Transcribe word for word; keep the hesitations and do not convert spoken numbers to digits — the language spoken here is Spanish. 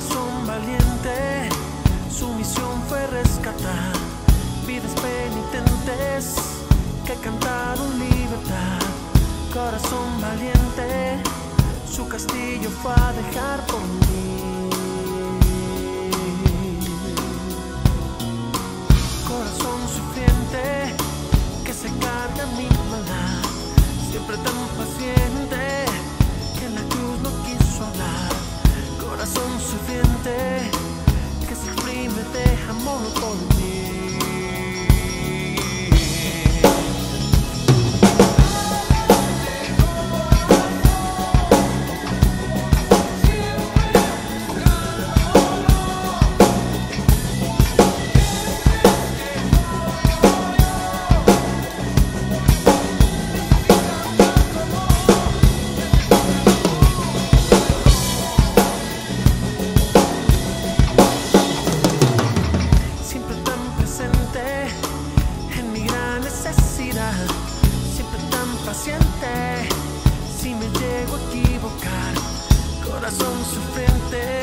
Corazón valiente, su misión fue rescatar vidas penitentes que cantaron libertad. Corazón valiente, su castillo fue a dejar por mí. Corazón sufriente que se carga mi maldad, siempre tan paciente que en la cruz no quiso hablar. Corazón sufriente que se exprime de amor por mí. Siempre tan paciente, si me llego a equivocar. Corazón sufriente